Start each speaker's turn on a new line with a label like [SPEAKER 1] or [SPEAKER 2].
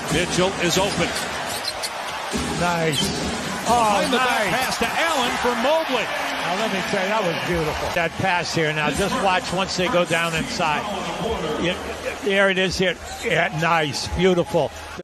[SPEAKER 1] Mitchell is open.
[SPEAKER 2] Nice.
[SPEAKER 1] Behind the back pass to Allen for Mobley.
[SPEAKER 2] Now let me tell you, that was beautiful. That pass here. Now just watch once they go down inside. There it is here. Yeah, nice. Beautiful.